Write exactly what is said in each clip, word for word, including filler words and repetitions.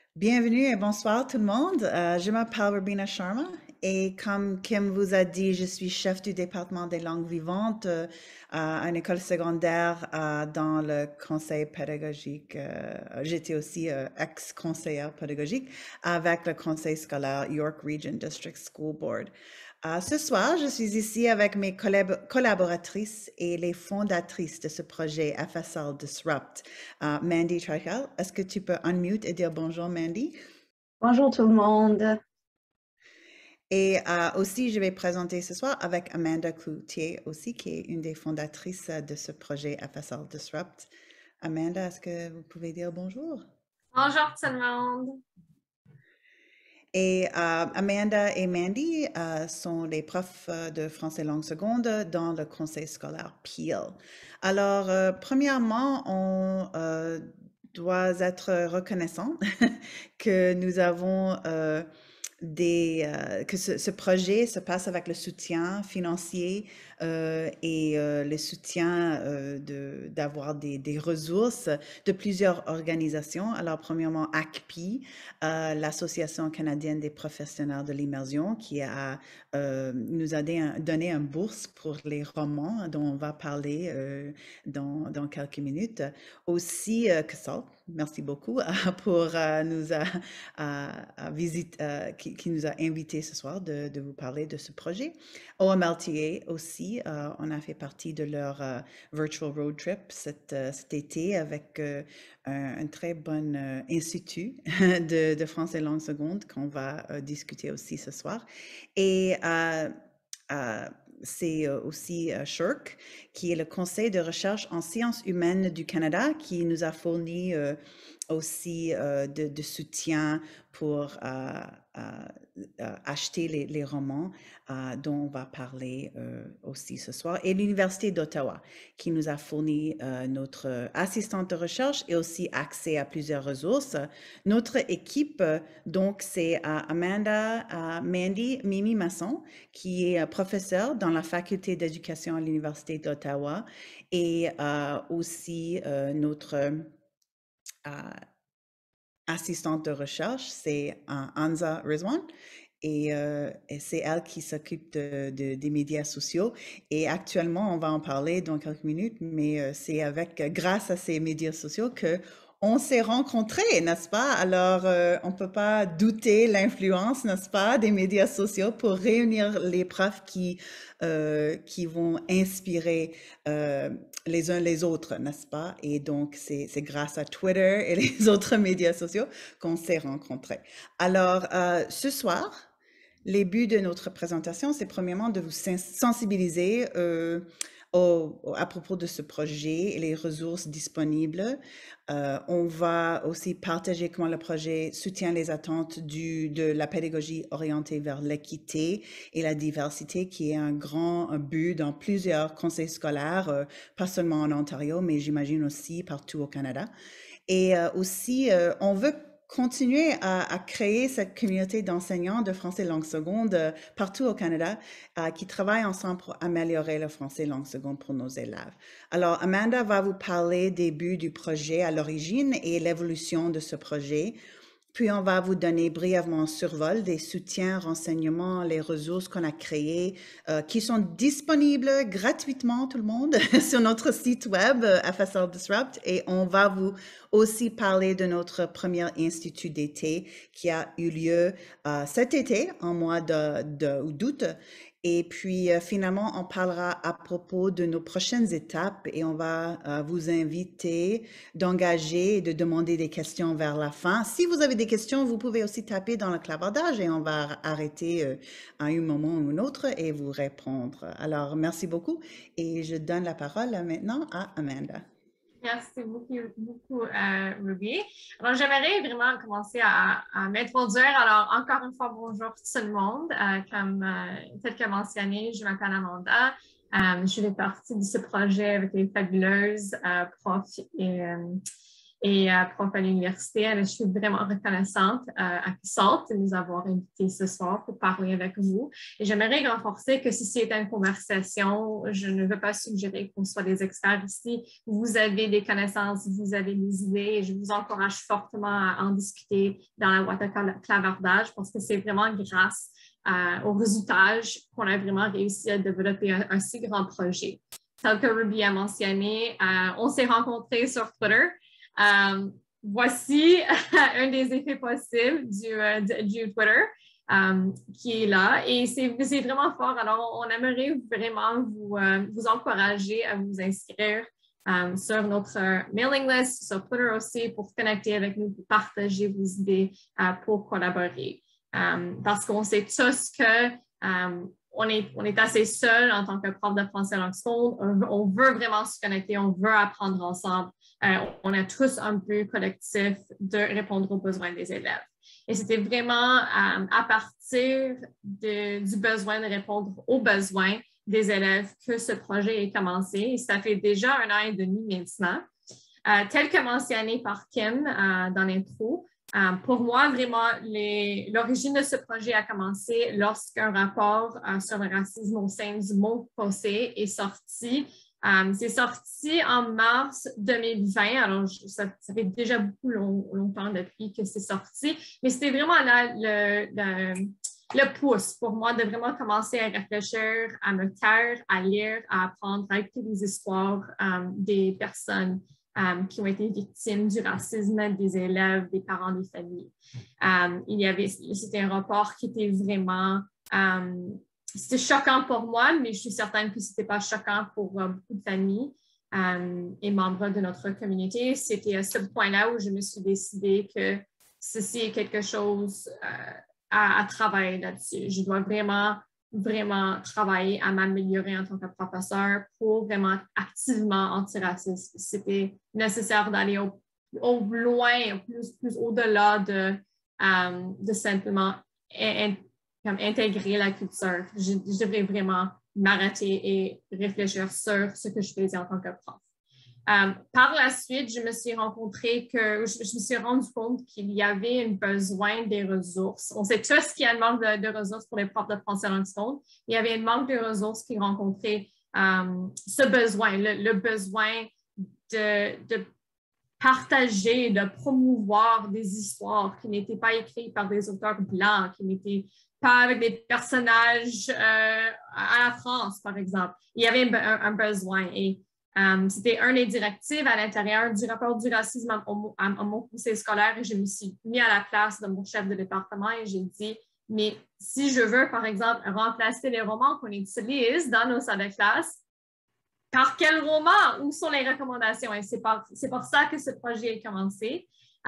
Bienvenue et bonsoir tout le monde. Euh, je m'appelle Robina Sharma et comme Kim vous a dit, je suis chef du département des langues vivantes euh, à une école secondaire euh, dans le conseil pédagogique. Euh, j'étais aussi euh, ex-conseillère pédagogique avec le conseil scolaire York Region District School Board. Euh, ce soir, je suis ici avec mes collab- collaboratrices et les fondatrices de ce projet F S L Disrupt. Uh, Mandy Trichel, est-ce que tu peux unmute et dire bonjour, Mandy? Bonjour tout le monde. Et uh, aussi, je vais présenter ce soir avec Amanda Cloutier aussi, qui est une des fondatrices de ce projet F S L Disrupt. Amanda, est-ce que vous pouvez dire bonjour? Bonjour tout le monde. Et uh, Amanda et Mandy uh, sont les profs uh, de français langue seconde dans le conseil scolaire Peel. Alors, uh, premièrement, on uh, doit être reconnaissant que nous avons euh, des, euh, que ce, ce projet se passe avec le soutien financier euh, et euh, le soutien euh, de, d'avoir des, des ressources de plusieurs organisations. Alors, premièrement, A C P I, euh, l'Association canadienne des professionnels de l'immersion, qui a, euh, nous a donné, un, donné une bourse pour les romans dont on va parler euh, dans, dans quelques minutes. Aussi, euh, que ça, merci beaucoup pour euh, nous a, à, à visite, euh, qui, qui nous a invités ce soir de, de vous parler de ce projet. O M L T A aussi, euh, on a fait partie de leur euh, virtual road trip cet, euh, cet été avec euh, un, un, très bon euh, institut de, de français langue seconde qu'on va euh, discuter aussi ce soir. Et euh, euh, c'est aussi euh, S H R C, qui est le Conseil de recherche en sciences humaines du Canada, qui nous a fourni euh, aussi euh, de, de, soutien pour euh, euh, acheter les, les romans euh, dont on va parler euh, aussi ce soir. Et l'Université d'Ottawa, qui nous a fourni euh, notre assistante de recherche et aussi accès à plusieurs ressources. Notre équipe, donc, c'est euh, Amanda, euh, Mandy, Mimi Masson, qui est professeure dans la faculté d'éducation à l'Université d'Ottawa, et euh, aussi euh, notre euh, assistante de recherche, c'est euh, Anza Rizwan. Et, euh, et c'est elle qui s'occupe de, de, des médias sociaux. Et actuellement, on va en parler dans quelques minutes, mais euh, c'est avec, grâce à ces médias sociaux que on s'est rencontrés, n'est-ce pas? Alors, euh, on ne peut pas douter l'influence, n'est-ce pas, des médias sociaux pour réunir les profs qui, euh, qui vont inspirer euh, les uns les autres, n'est-ce pas? Et donc, c'est grâce à Twitter et les autres médias sociaux qu'on s'est rencontrés. Alors, euh, ce soir, les buts de notre présentation, c'est premièrement de vous sensibiliser euh, au, à propos de ce projet et les ressources disponibles. Euh, on va aussi partager comment le projet soutient les attentes du, de la pédagogie orientée vers l'équité et la diversité, qui est un grand un but dans plusieurs conseils scolaires, euh, pas seulement en Ontario, mais j'imagine aussi partout au Canada. Et euh, aussi, euh, on veut continuer à, à, créer cette communauté d'enseignants de français langue seconde euh, partout au Canada euh, qui travaillent ensemble pour améliorer le français langue seconde pour nos élèves. Alors, Amanda va vous parler des buts du projet à l'origine et l'évolution de ce projet. Puis, on va vous donner brièvement un survol des soutiens, renseignements, les ressources qu'on a créées, euh, qui sont disponibles gratuitement, tout le monde, sur notre site web, euh, F S L Disrupt. Et on va vous aussi parler de notre premier institut d'été qui a eu lieu euh, cet été, en mois de, de, d'août. Et puis, euh, finalement, on parlera à propos de nos prochaines étapes et on va euh, vous inviter d'engager et de demander des questions vers la fin. Si vous avez des questions, vous pouvez aussi taper dans le clavardage et on va arrêter euh, à un moment ou un autre et vous répondre. Alors, merci beaucoup et je donne la parole maintenant à Amanda. Merci beaucoup, beaucoup euh, Ruby. Alors, j'aimerais vraiment commencer à, à m'introduire. Alors, encore une fois, bonjour tout le monde. Euh, comme euh, tel que mentionné, je m'appelle Amanda. Euh, je fais partie de ce projet avec les fabuleuses euh, profs et, euh, et euh, prof à l'université. Alors, je suis vraiment reconnaissante euh, à SALT de nous avoir invités ce soir pour parler avec vous. Et j'aimerais renforcer que si c'est une conversation, je ne veux pas suggérer qu'on soit des experts ici. Vous avez des connaissances, vous avez des idées et je vous encourage fortement à en discuter dans la boîte à clavardage parce que c'est vraiment grâce euh, au réseautage qu'on a vraiment réussi à développer un, un si grand projet. Tel que Ruby a mentionné, euh, on s'est rencontrés sur Twitter. Euh, voici un des effets possibles du, euh, du Twitter euh, qui est là et c'est vraiment fort. Alors, on aimerait vraiment vous, euh, vous encourager à vous inscrire euh, sur notre mailing list, sur Twitter aussi, pour connecter avec nous, pour partager vos idées, euh, pour collaborer. Euh, parce qu'on sait tous que euh, On est, on est assez seul en tant que prof de français langue seconde. On, on veut vraiment se connecter, on veut apprendre ensemble. Euh, on est tous un but collectif de répondre aux besoins des élèves. Et c'était vraiment euh, à partir de, du besoin de répondre aux besoins des élèves que ce projet est commencé. Et ça fait déjà un an et demi maintenant. Euh, tel que mentionné par Kim euh, dans l'intro, Um, pour moi, vraiment, l'origine de ce projet a commencé lorsqu'un rapport uh, sur le racisme au sein du monde fossé est sorti. Um, c'est sorti en mars deux mille vingt, alors je, ça, ça fait déjà beaucoup long, longtemps depuis que c'est sorti, mais c'était vraiment là le, le, le pouce pour moi de vraiment commencer à réfléchir, à me taire, à lire, à apprendre, à écouter les histoires um, des personnes Um, qui ont été victimes du racisme des élèves, des parents, des familles. Um, il y avait, c'était un rapport qui était vraiment, um, c'était choquant pour moi, mais je suis certaine que ce n'était pas choquant pour uh, beaucoup de familles um, et membres de notre communauté. C'était à ce point-là où je me suis décidée que ceci est quelque chose uh, à, à travailler là-dessus. Je dois vraiment vraiment travailler à m'améliorer en tant que professeur pour vraiment activement antiraciste. C'était nécessaire d'aller au, au loin, plus, plus au-delà de, um, de simplement in, comme intégrer la culture. Je, je devrais vraiment m'arrêter et réfléchir sur ce que je faisais en tant que prof. Um, par la suite, je me suis rencontrée que je, je me suis rendu compte qu'il y avait un besoin des ressources. On sait tous qu'il y a un manque de, de ressources pour les profs de français langue seconde. Il y avait un manque de ressources qui rencontrait um, ce besoin, le, le besoin de, de partager, de promouvoir des histoires qui n'étaient pas écrites par des auteurs blancs, qui n'étaient pas avec des personnages euh, à la France, par exemple. Il y avait un, un besoin et Um, c'était un des directives à l'intérieur du rapport du racisme à, à, à mon conseil scolaire et je me suis mis à la place de mon chef de département et j'ai dit, mais si je veux, par exemple, remplacer les romans qu'on utilise dans nos salles de classe, par quel roman? Où sont les recommandations? Et c'est pour, c'est pour ça que ce projet a commencé.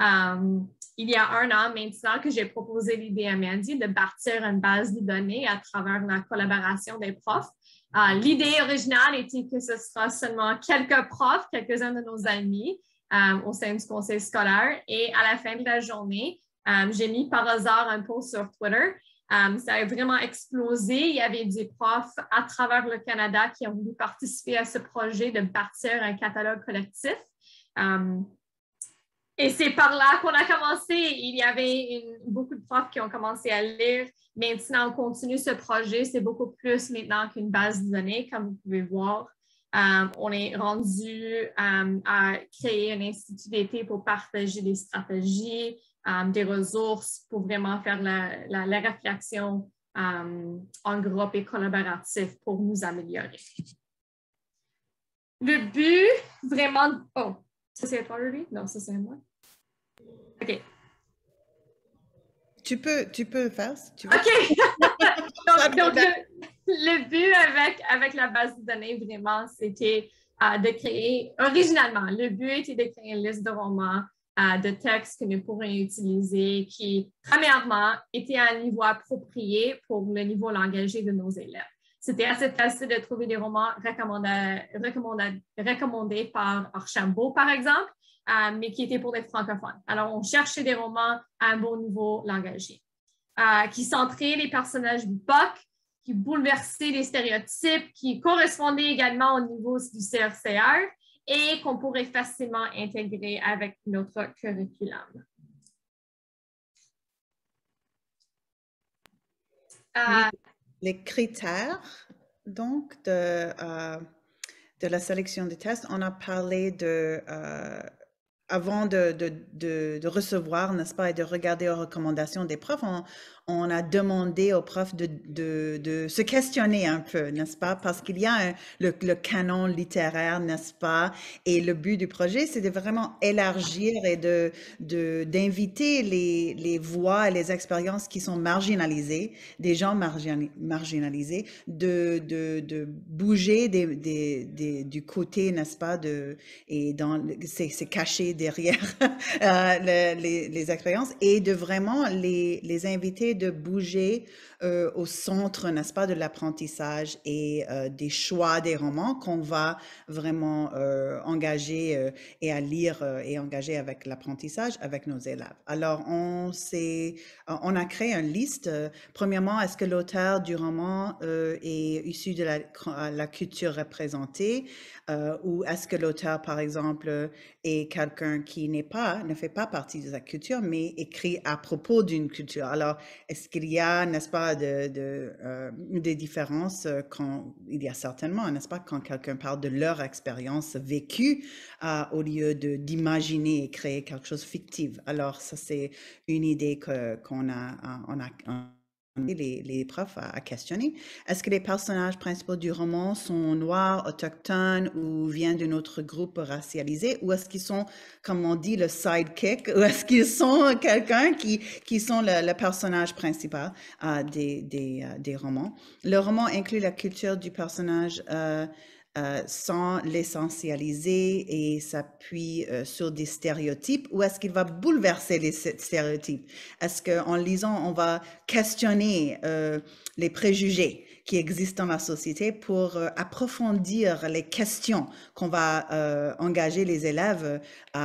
Um, il y a un an maintenant que j'ai proposé l'idée à Mandy de bâtir une base de données à travers la collaboration des profs. Uh, l'idée originale était que ce sera seulement quelques profs, quelques-uns de nos amis um, au sein du conseil scolaire. Et à la fin de la journée, um, j'ai mis par hasard un post sur Twitter. Um, ça a vraiment explosé. Il y avait des profs à travers le Canada qui ont voulu participer à ce projet de bâtir un catalogue collectif. Um, Et c'est par là qu'on a commencé. Il y avait une, beaucoup de profs qui ont commencé à lire. Maintenant, on continue ce projet. C'est beaucoup plus maintenant qu'une base de données, comme vous pouvez voir. Um, on est rendu um, à créer un institut d'été pour partager des stratégies, um, des ressources pour vraiment faire la, la, la réflexion um, en groupe et collaboratif pour nous améliorer. Le but, vraiment... Oh. Ça, c'est à toi, Ruby? Non, ça, c'est à moi. OK. Tu peux, tu peux le faire si tu veux. OK. donc, donc le, le but avec, avec la base de données, vraiment, c'était uh, de créer, originalement, le but était de créer une liste de romans, uh, de textes que nous pourrions utiliser qui, premièrement, étaient à un niveau approprié pour le niveau langagier de nos élèves. C'était assez facile de trouver des romans recommandés, recommandés, recommandés par Archambault, par exemple, euh, mais qui étaient pour les francophones. Alors, on cherchait des romans à un bon niveau langagier, euh, qui centraient les personnages du B O C, qui bouleversaient les stéréotypes, qui correspondaient également au niveau du C R C R et qu'on pourrait facilement intégrer avec notre curriculum. Oui, les critères, donc, de, euh, de la sélection des tests, on a parlé de, euh, avant de, de, de, de recevoir, n'est-ce pas, et de regarder aux recommandations des profs, on, on a demandé aux profs de, de, de se questionner un peu, n'est-ce pas, parce qu'il y a un, le, le canon littéraire, n'est-ce pas, et le but du projet, c'est de vraiment élargir et de, de, d'inviter les, les voix et les expériences qui sont marginalisées, des gens margin, marginalisés, de, de, de bouger des, des, des, du côté, n'est-ce pas, de, et dans, c'est, c'est caché derrière euh, le, les, les expériences et de vraiment les, les inviter de bouger euh, au centre, n'est-ce pas, de l'apprentissage et euh, des choix des romans qu'on va vraiment euh, engager euh, et à lire euh, et engager avec l'apprentissage avec nos élèves. Alors, on, s'est, on a créé une liste. Euh, premièrement, est-ce que l'auteur du roman euh, est issu de la, la culture représentée euh, ou est-ce que l'auteur, par exemple, est quelqu'un qui n'est pas, ne fait pas partie de sa culture, mais écrit à propos d'une culture. Alors, est-ce qu'il y a, n'est-ce pas, de, de, euh, des différences quand, il y a certainement, n'est-ce pas, quand quelqu'un parle de leur expérience vécue euh, au lieu de, d'imaginer et créer quelque chose de fictif. Alors, ça, c'est une idée que, qu'on a, on a, on Les, les profs à, à questionner. Est-ce que les personnages principaux du roman sont noirs, autochtones ou viennent d'un autre groupe racialisé ou est-ce qu'ils sont, comme on dit, le sidekick ou est-ce qu'ils sont quelqu'un qui, qui sont le, le personnage principal euh, des, des, euh, des romans? Le roman inclut la culture du personnage euh, Euh, sans l'essentialiser et s'appuie euh, sur des stéréotypes ou est-ce qu'il va bouleverser les stéréotypes? Est-ce qu'en lisant, on va questionner euh, les préjugés qui existent dans la société pour euh, approfondir les questions qu'on va euh, engager les élèves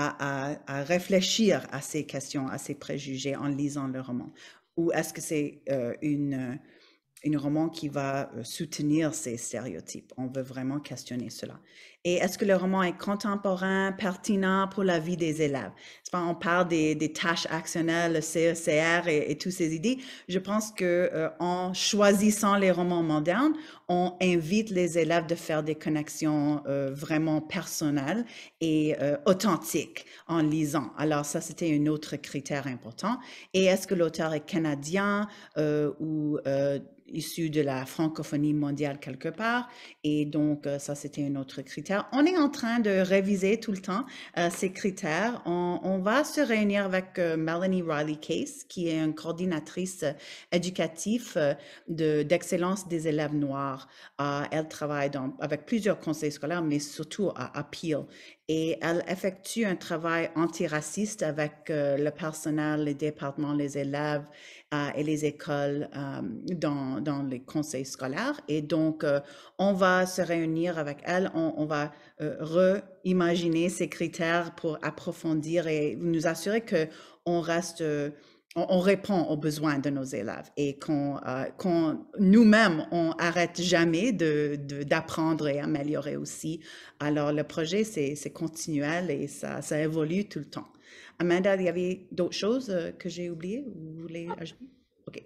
à, à, à réfléchir à ces questions, à ces préjugés en lisant le roman? Ou est-ce que c'est euh, une un roman qui va soutenir ces stéréotypes. On veut vraiment questionner cela. Et est-ce que le roman est contemporain, pertinent pour la vie des élèves? On parle des, des tâches actionnelles, le C E C R et, et toutes ces idées. Je pense que euh, en choisissant les romans modernes, on invite les élèves de faire des connexions euh, vraiment personnelles et euh, authentiques en lisant. Alors ça, c'était un autre critère important. Et est-ce que l'auteur est canadien euh, ou euh, issu de la francophonie mondiale quelque part. Et donc, euh, ça, c'était un autre critère. On est en train de réviser tout le temps euh, ces critères. On, on va se réunir avec euh, Melanie Riley Case, qui est une coordinatrice euh, éducative euh, de, d'excellence des élèves noirs. Euh, elle travaille dans, avec plusieurs conseils scolaires, mais surtout à, à Peel. Et elle effectue un travail antiraciste avec euh, le personnel, les départements, les élèves euh, et les écoles euh, dans, dans les conseils scolaires. Et donc, euh, on va se réunir avec elle, on, on va euh, re-imaginer ces critères pour approfondir et nous assurer qu'on reste... Euh, on répond aux besoins de nos élèves et qu'on, euh, qu'on nous-mêmes, on arrête jamais de, de, d'apprendre et améliorer aussi. Alors, le projet, c'est, c'est continuel et ça, ça évolue tout le temps. Amanda, il y avait d'autres choses que j'ai oubliées ou vous voulez ajouter? OK.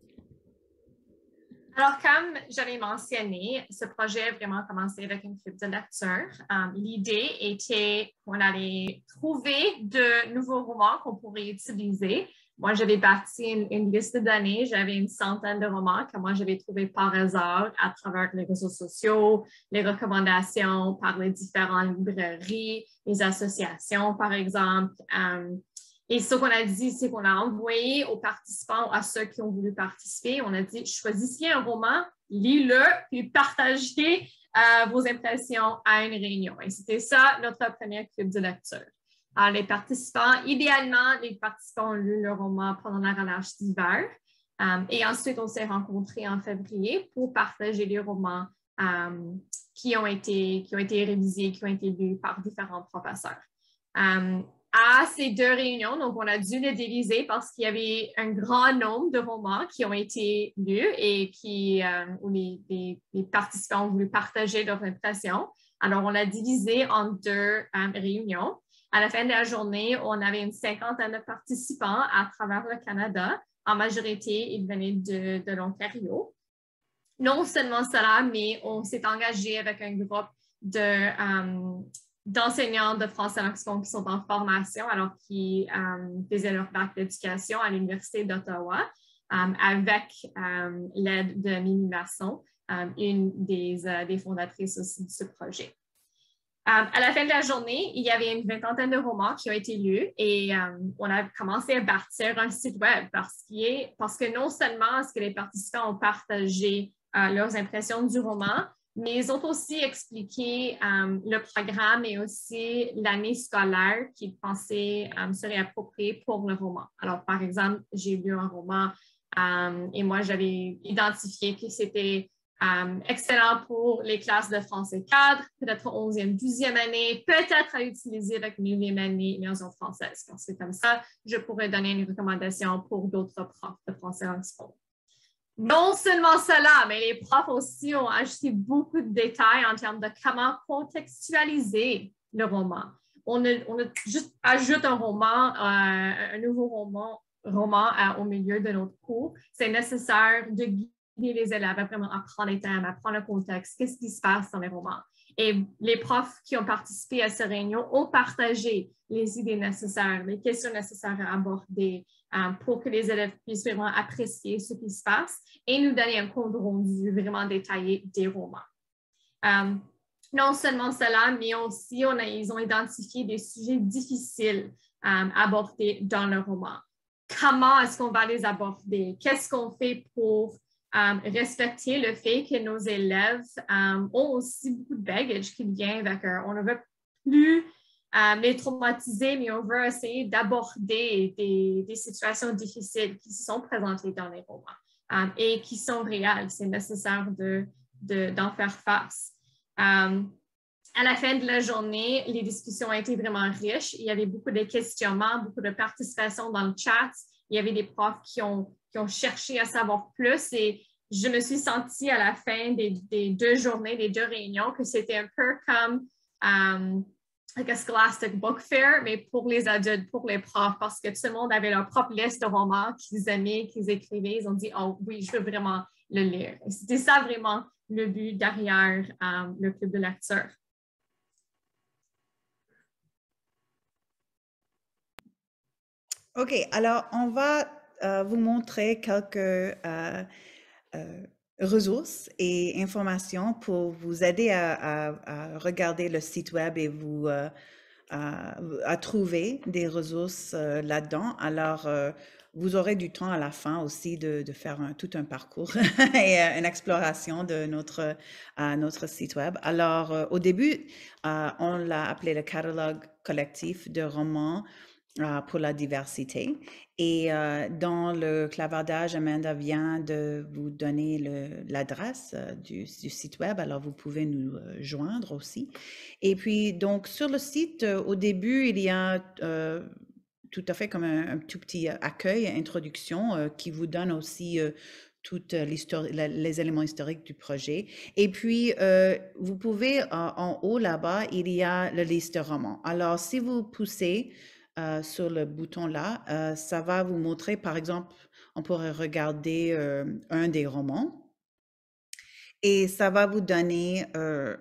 Alors, comme j'avais mentionné, ce projet a vraiment commencé avec une club de lecture. Um, l'idée était qu'on allait trouver de nouveaux romans qu'on pourrait utiliser. Moi, j'avais bâti une, une liste de données. J'avais une centaine de romans que moi, j'avais trouvés par hasard à travers les réseaux sociaux, les recommandations par les différentes librairies, les associations, par exemple. Um, Et ce qu'on a dit, c'est qu'on a envoyé aux participants, à ceux qui ont voulu participer, on a dit, choisissez un roman, lis-le, puis partagez euh, vos impressions à une réunion. Et c'était ça, notre première club de lecture. Alors, les participants, idéalement, les participants ont lu le roman pendant la relâche d'hiver. Um, et ensuite, on s'est rencontrés en février pour partager les romans um, qui ont été, qui ont été révisés, qui ont été lus par différents professeurs. Um, À ces deux réunions, donc on a dû les diviser parce qu'il y avait un grand nombre de romans qui ont été lus et qui, euh, où les, les, les participants ont voulu partager leurs impressions. Alors, on l'a divisé en deux um, réunions. À la fin de la journée, on avait une cinquantaine de participants à travers le Canada. En majorité, ils venaient de, de l'Ontario. Non seulement cela, mais on s'est engagé avec un groupe de, um, d'enseignants de français langue seconde qui sont en formation, alors qui um, faisaient leur bac d'éducation à l'Université d'Ottawa, um, avec um, l'aide de Mimi Masson, um, une des, uh, des fondatrices aussi de ce projet. Um, à la fin de la journée, il y avait une vingtaine de romans qui ont été lus et um, on a commencé à bâtir un site web parce, est, parce que non seulement est-ce que les participants ont partagé uh, leurs impressions du roman, mais ils ont aussi expliqué um, le programme et aussi l'année scolaire qu'ils pensaient um, serait appropriée pour le roman. Alors, par exemple, j'ai lu un roman um, et moi, j'avais identifié que c'était Um, excellent pour les classes de français cadre, peut-être onzième, douzième année, peut-être à utiliser avec neuvième année immersion française. Quand c'est comme ça, je pourrais donner une recommandation pour d'autres profs de français en seconde. Non seulement cela, mais les profs aussi ont ajouté beaucoup de détails en termes de comment contextualiser le roman. On a, on a juste ajoute un roman, euh, un nouveau roman, roman euh, au milieu de notre cours. C'est nécessaire de guider les élèves à vraiment apprendre les thèmes, apprendre le contexte, qu'est-ce qui se passe dans les romans. Et les profs qui ont participé à ces réunions ont partagé les idées nécessaires, les questions nécessaires à aborder um, pour que les élèves puissent vraiment apprécier ce qui se passe et nous donner un compte rendu vraiment détaillé des romans. Um, non seulement cela, mais aussi on a, ils ont identifié des sujets difficiles um, à aborder dans le roman. Comment est-ce qu'on va les aborder? Qu'est-ce qu'on fait pour Um, respecter le fait que nos élèves um, ont aussi beaucoup de baggage qui vient avec eux. On ne veut plus um, les traumatiser, mais on veut essayer d'aborder des, des situations difficiles qui se sont présentées dans les romans um, et qui sont réelles. C'est nécessaire de, de, d'en faire face. Um, à la fin de la journée, les discussions ont été vraiment riches. Il y avait beaucoup de questionnements, beaucoup de participation dans le chat. Il y avait des profs qui ont qui ont cherché à savoir plus et je me suis sentie à la fin des, des deux journées, des deux réunions, que c'était un peu comme um, like a Scholastic Book Fair, mais pour les adultes, pour les profs, parce que tout le monde avait leur propre liste de romans qu'ils aimaient, qu'ils écrivaient. Ils ont dit, oh oui, je veux vraiment le lire. Et c'était ça vraiment le but derrière um, le club de lecture. OK, alors on va euh, vous montrer quelques euh, euh, ressources et informations pour vous aider à, à- à regarder le site web et vous euh, à, à trouver des ressources euh, là-dedans. Alors, euh, vous aurez du temps à la fin aussi de, de faire un- tout un parcours et euh, une exploration de notre, euh, notre site web. Alors, euh, au début, euh, on l'a appelé le catalogue collectif de romans euh, pour la diversité. Et euh, dans le clavardage, Amanda vient de vous donner le- l'adresse euh, du, du site web, alors vous pouvez nous euh, joindre aussi. Et puis, donc, sur le site, euh, au début, il y a euh, tout à fait comme un, un tout petit euh, accueil, introduction, euh, qui vous donne aussi euh, toutes les éléments historiques du projet. Et puis, euh, vous pouvez, euh, en haut là-bas, il y a la liste de romans. Alors, si vous poussez euh, sur le bouton là, euh, ça va vous montrer, par exemple, on pourrait regarder euh, un des romans et ça va vous donner euh,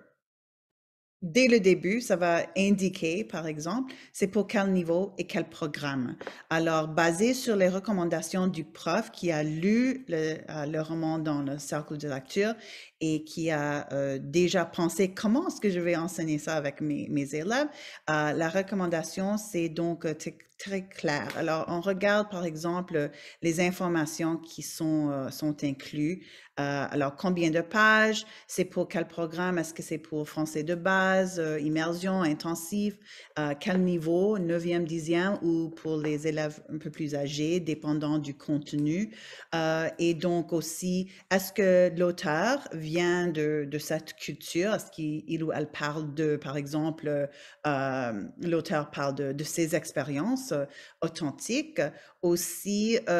dès le début, ça va indiquer, par exemple, c'est pour quel niveau et quel programme. Alors, basé sur les recommandations du prof qui a lu le, euh, le roman dans le cercle de lecture et qui a euh, déjà pensé comment est-ce que je vais enseigner ça avec mes, mes élèves, euh, la recommandation, c'est donc euh, très clair. Alors, on regarde, par exemple, les informations qui sont, euh, sont incluses. Euh, alors, combien de pages? C'est pour quel programme? Est-ce que c'est pour français de base, euh, immersion, intensif? Euh, quel niveau? neuvième, dixième ou pour les élèves un peu plus âgés, dépendant du contenu? Euh, et donc aussi, est-ce que l'auteur vient de, de cette culture? Est-ce qu'il ou elle parle de, par exemple, euh, l'auteur parle de, de ses expériences euh, authentiques? Aussi, euh,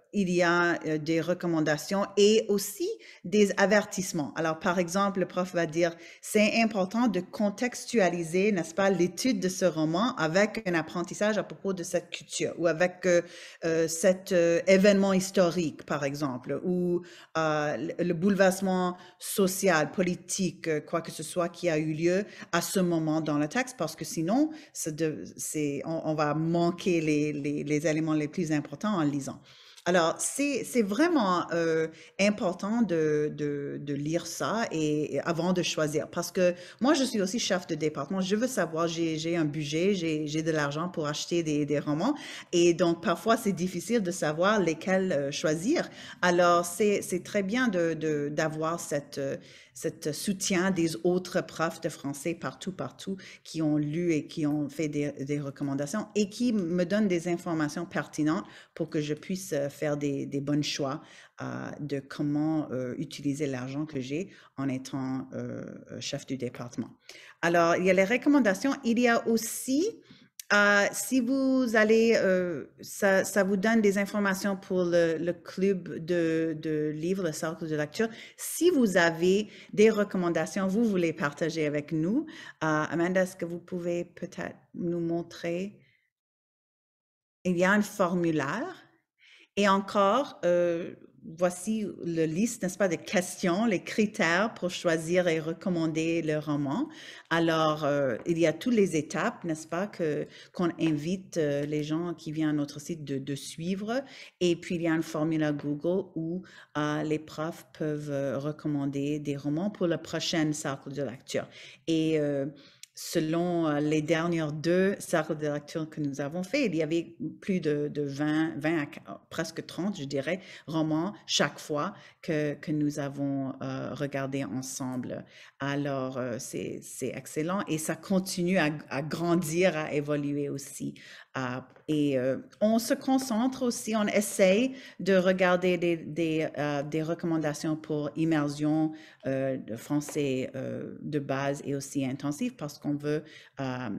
il y a euh, des recommandations et aussi des avertissements. Alors, par exemple, le prof va dire, c'est important de contextualiser, n'est-ce pas, l'étude de ce roman avec un apprentissage à propos de cette culture ou avec euh, euh, cet euh, événement historique, par exemple, ou euh, le le bouleversement social, politique, euh, quoi que ce soit qui a eu lieu à ce moment dans le texte, parce que sinon, c'est de- c'est- on, on va manquer les, les- les éléments les plus importants en lisant. Alors, c'est c'est vraiment euh, important de, de, de lire ça et, et avant de choisir. Parce que moi, je suis aussi chef de département. Je veux savoir, j'ai j'ai un budget, j'ai j'ai de l'argent pour acheter des, des romans. Et donc, parfois, c'est difficile de savoir lesquels euh, choisir. Alors, c'est c'est très bien de, de- d'avoir cette, euh, cette soutien des autres profs de français partout, partout, qui ont lu et qui ont fait des, des recommandations et qui me donnent des informations pertinentes pour que je puisse euh, faire des, des bons choix euh, de comment euh, utiliser l'argent que j'ai en étant euh, chef du département. Alors, il y a les recommandations. Il y a aussi, euh, si vous allez, euh, ça, ça vous donne des informations pour le, le club de, de livres, le cercle de lecture. Si vous avez des recommandations, vous voulez partager avec nous. Euh, Amanda, est-ce que vous pouvez peut-être nous montrer? Il y a un formulaire. Et encore, euh, voici le liste, n'est-ce pas, de questions, les critères pour choisir et recommander le roman. Alors, euh, il y a toutes les étapes, n'est-ce pas, que, qu'on invite euh, les gens qui viennent à notre site de, de suivre. Et puis, il y a un formulaire Google où euh, les profs peuvent euh, recommander des romans pour le prochain cercle de lecture. Et euh, selon euh, les dernières deux cercles de lecture que nous avons fait, il y avait plus de, de vingt, vingt à presque trente, je dirais, romans chaque fois que, que nous avons euh, regardé ensemble. Alors, euh, c'est, c'est excellent et ça continue à, à grandir, à évoluer aussi. Euh, et euh, on se concentre aussi, on essaye de regarder des, des, euh, des recommandations pour immersion euh, de français euh, de base et aussi intensif parce qu'on veut, euh,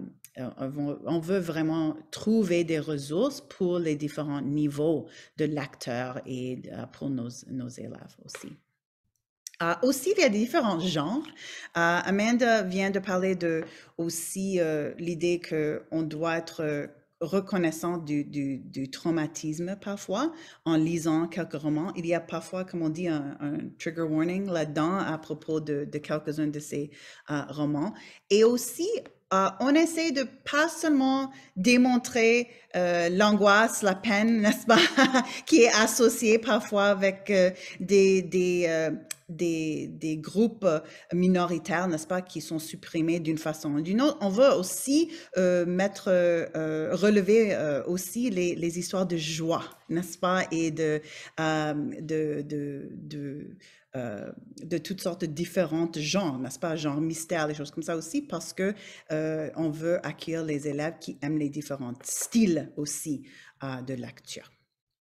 on veut vraiment trouver des ressources pour les différents niveaux de lecteurs et euh, pour nos, nos élèves aussi. Uh, aussi, il y a différents genres. Uh, Amanda vient de parler de aussi euh, l'idée qu'on doit être euh, reconnaissant du, du, du traumatisme parfois en lisant quelques romans. Il y a parfois, comme on dit, un, un trigger warning là-dedans à propos de, de quelques-uns de ces uh, romans. Et aussi, uh, on essaie de pas seulement démontrer euh, l'angoisse, la peine, n'est-ce pas, qui est associée parfois avec euh, des, des euh, des, des groupes minoritaires, n'est-ce pas, qui sont supprimés d'une façon ou d'une autre. On veut aussi euh, mettre, euh, relever euh, aussi les, les histoires de joie, n'est-ce pas, et de, euh, de, de, de, euh, de toutes sortes de différents genres, n'est-ce pas, genre mystère, des choses comme ça aussi, parce que euh, on veut accueillir les élèves qui aiment les différents styles aussi euh, de lecture.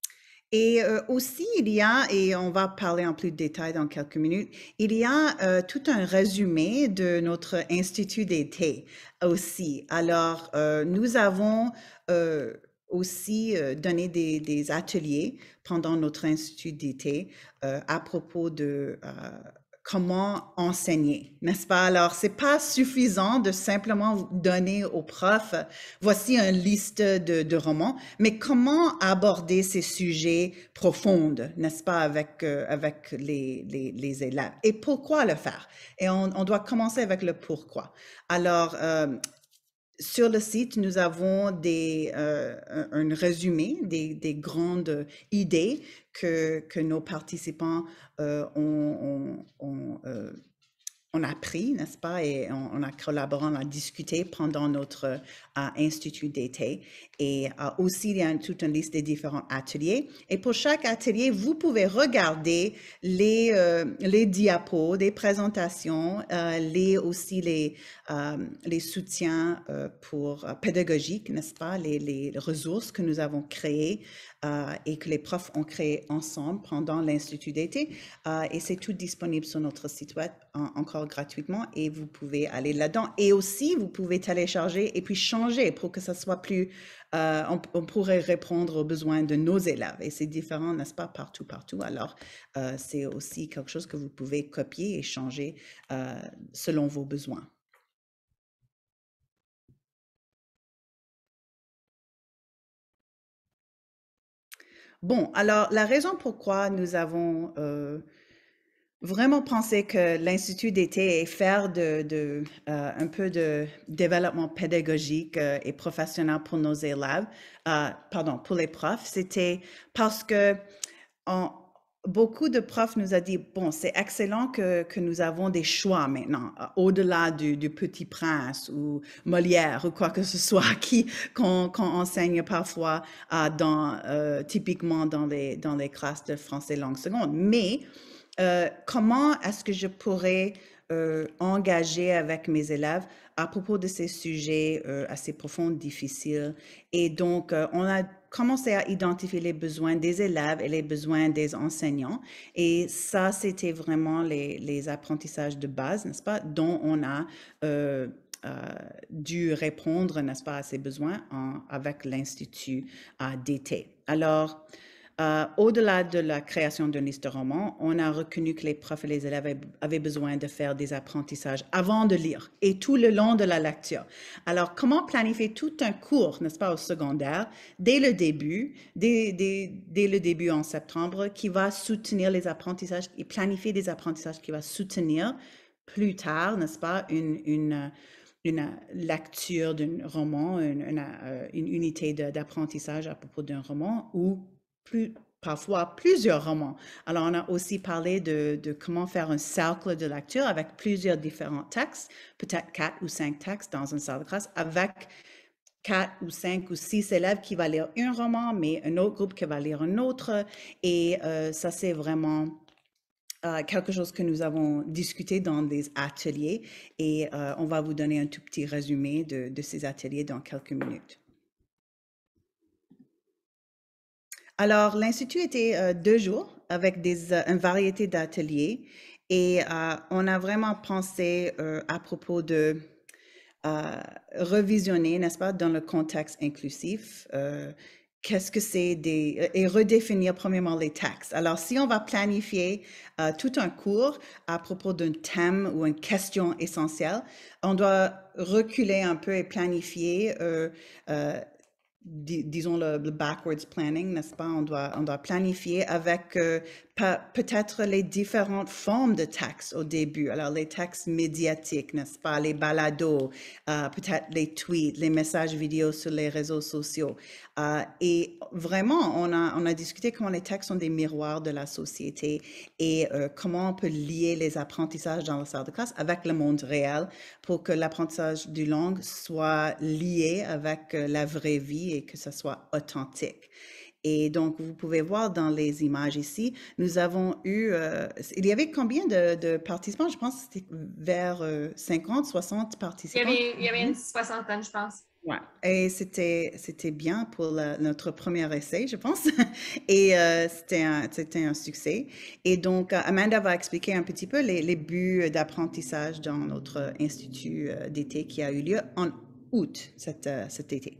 Et euh, aussi, il y a, et on va parler en plus de détails dans quelques minutes, il y a euh, tout un résumé de notre institut d'été aussi. Alors, euh, nous avons euh, aussi euh, donné des, des, ateliers pendant notre institut d'été euh, à propos de euh, comment enseigner, n'est-ce pas? Alors, c'est pas suffisant de simplement donner aux profs, voici une liste de, de romans, mais comment aborder ces sujets profonds, n'est-ce pas, avec, euh, avec les, les, les élèves? Et pourquoi le faire? Et on, on doit commencer avec le pourquoi. Alors, euh, sur le site, nous avons des, euh, un, un résumé des, des grandes idées que, que nos participants euh, ont, ont, ont euh, on a appris, n'est-ce pas, et on, on a collaboré, on a discuté pendant notre euh, institut d'été. Et euh, aussi, il y a une, toute une liste des différents ateliers. Et pour chaque atelier, vous pouvez regarder les, euh, les diapos, des présentations, euh, les, aussi les, euh, les soutiens euh, pour, euh, pédagogiques, n'est-ce pas, les, les ressources que nous avons créées euh, et que les profs ont créées ensemble pendant l'institut d'été. Euh, et c'est tout disponible sur notre site web. En, encore encore gratuitement et vous pouvez aller là-dedans. Et aussi, vous pouvez télécharger et puis changer pour que ça soit plus, euh, on, on pourrait répondre aux besoins de nos élèves. Et c'est différent, n'est-ce pas, partout, partout. Alors, euh, c'est aussi quelque chose que vous pouvez copier et changer euh, selon vos besoins. Bon, alors la raison pourquoi nous avons euh, vraiment pensé que l'Institut d'été est faire de, de, euh, un peu de développement pédagogique euh, et professionnel pour nos élèves, euh, pardon, pour les profs, c'était parce que on- beaucoup de profs nous ont dit, bon, c'est excellent que, que nous avons des choix maintenant, euh, au-delà du, du Petit Prince ou Molière ou quoi que ce soit qui qu'on qu'on enseigne parfois euh, dans, euh, typiquement dans les, dans les classes de français langue seconde. Mais euh, comment est-ce que je pourrais euh, engager avec mes élèves à propos de ces sujets euh, assez profonds, difficiles? Et donc, euh, on a commencé à identifier les besoins des élèves et les besoins des enseignants. Et ça, c'était vraiment les, les apprentissages de base, n'est-ce pas, dont on a euh, euh, dû répondre, n'est-ce pas, à ces besoins en- avec l'Institut euh, d'été. Alors, euh, au-delà de la création d'une liste de romans, on a reconnu que les profs et les élèves avaient besoin de faire des apprentissages avant de lire et tout le long de la lecture. Alors, comment planifier tout un cours, n'est-ce pas, au secondaire, dès le début, dès, dès, dès le début en septembre, qui va soutenir les apprentissages et planifier des apprentissages qui va soutenir plus tard, n'est-ce pas, une, une, une lecture d'un roman, une, une, une unité d'apprentissage à propos d'un roman ou plus, parfois plusieurs romans. Alors, on a aussi parlé de, de comment faire un cercle de lecture avec plusieurs différents textes, peut-être quatre ou cinq textes dans une salle de classe, avec quatre ou cinq ou six élèves qui vont lire un roman, mais un autre groupe qui va lire un autre. Et euh, ça, c'est vraiment euh, quelque chose que nous avons discuté dans des ateliers. Et euh, on va vous donner un tout petit résumé de, de ces ateliers dans quelques minutes. Alors, l'Institut était euh, deux jours avec des, euh, une variété d'ateliers et euh, on a vraiment pensé euh, à propos de euh, revisionner, n'est-ce pas, dans le contexte inclusif, euh, qu'est-ce que c'est des, et redéfinir premièrement les textes. Alors, si on va planifier euh, tout un cours à propos d'un thème ou une question essentielle, on doit reculer un peu et planifier euh, euh, disons le, le backwards planning, n'est-ce pas? On doit, on doit planifier avec euh, peut-être les différentes formes de textes au début. Alors, les textes médiatiques, n'est-ce pas? Les balados, euh, peut-être les tweets, les messages vidéo sur les réseaux sociaux. Euh, et vraiment, on a, on a discuté comment les textes sont des miroirs de la société et euh, comment on peut lier les apprentissages dans la salle de classe avec le monde réel pour que l'apprentissage du langue soit lié avec euh, la vraie vie et que ça soit authentique. Et donc, vous pouvez voir dans les images ici, nous avons eu, euh, il y avait combien de, de participants? Je pense que c'était vers euh, cinquante, soixante participants. Il y avait, il y avait une soixantaine, je pense. Ouais. Et c'était, c'était bien pour la, notre premier essai, je pense. Et euh, c'était un, c'était un succès. Et donc, Amanda va expliquer un petit peu les, les buts d'apprentissage dans notre institut d'été qui a eu lieu en août cet, cet été.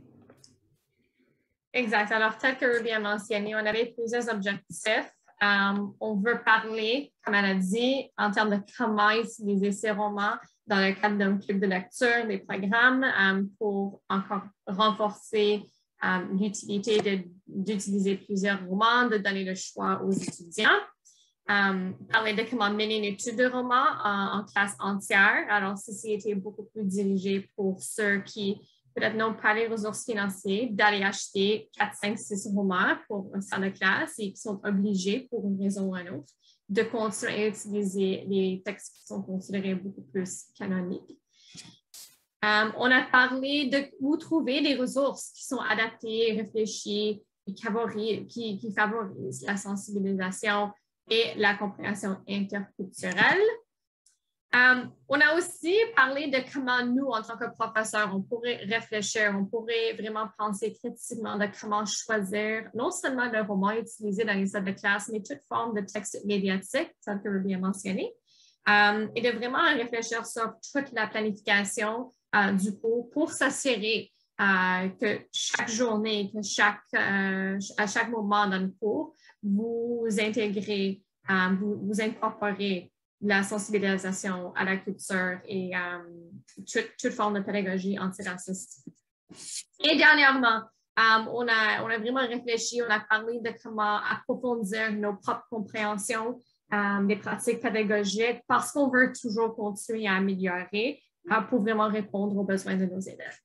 Exact. Alors, tel que Ruby a mentionné, on avait plusieurs objectifs. Um, on veut parler, comme elle a dit, en termes de comment utiliser ces romans dans le cadre d'un club de lecture, des programmes um, pour encore renforcer um, l'utilité d'utiliser plusieurs romans, de donner le choix aux étudiants. Um, parler de comment mener une étude de roman en, en classe entière. Alors, ceci était beaucoup plus dirigé pour ceux qui peut-être n'ont pas les ressources financières d'aller acheter quatre, cinq, six romans pour une salle de classe et qui sont obligés, pour une raison ou une autre, de continuer à utiliser les textes qui sont considérés beaucoup plus canoniques. Um, on a parlé de où trouver des ressources qui sont adaptées, réfléchies, et qui, qui favorisent la sensibilisation et la compréhension interculturelle. Um, on a aussi parlé de comment nous, en tant que professeurs, on pourrait réfléchir, on pourrait vraiment penser critiquement de comment choisir non seulement le roman utilisé dans les salles de classe, mais toute forme de texte médiatique, tel que Ruby a mentionné, um, et de vraiment réfléchir sur toute la planification uh, du cours pour s'assurer uh, que chaque journée, que chaque, uh, à chaque moment dans le cours, vous intégrez, um, vous, vous incorporez la sensibilisation à la culture et um, toute, toute forme de pédagogie antiraciste. Et dernièrement, um, on, a, on a vraiment réfléchi, on a parlé de comment approfondir nos propres compréhensions um, des pratiques pédagogiques parce qu'on veut toujours continuer à améliorer uh, pour vraiment répondre aux besoins de nos élèves.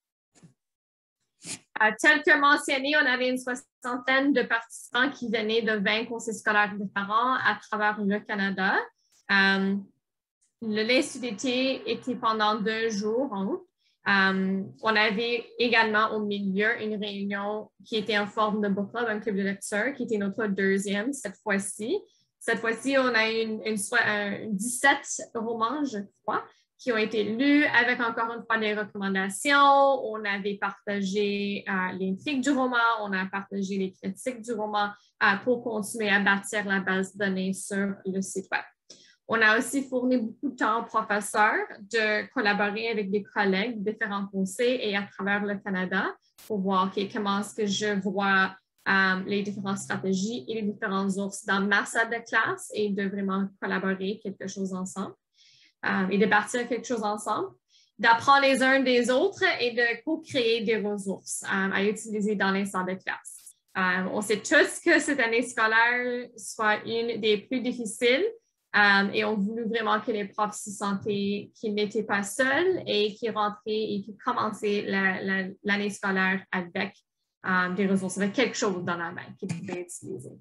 Uh, tel que mentionné, on avait une soixantaine de participants qui venaient de vingt conseils scolaires différents à travers le Canada. Um, L'Institut d'été était pendant deux jours. Um, on avait également au milieu une réunion qui était en forme de book club, un club de lecture, qui était notre deuxième cette fois-ci. Cette fois-ci, on a eu une, une, une, dix-sept romans, je crois, qui ont été lus avec encore une fois des recommandations. On avait partagé euh, l'intrigue du roman, on a partagé les critiques du roman euh, pour continuer à bâtir la base de données sur le site web. On a aussi fourni beaucoup de temps aux professeurs de collaborer avec des collègues de différents conseils et à travers le Canada pour voir okay, comment est-ce que je vois um, les différentes stratégies et les différentes ours dans ma salle de classe et de vraiment collaborer quelque chose ensemble um, et de bâtir quelque chose ensemble, d'apprendre les uns des autres et de co-créer des ressources um, à utiliser dans les salles de classe. Um, on sait tous que cette année scolaire soit une des plus difficiles. Um, et on voulait vraiment que les profs se sentaient qu'ils n'étaient pas seuls et qu'ils rentraient et qu'ils commençaient l'année la, la, scolaire avec um, des ressources, avec quelque chose dans la main qu'ils pouvaient utiliser.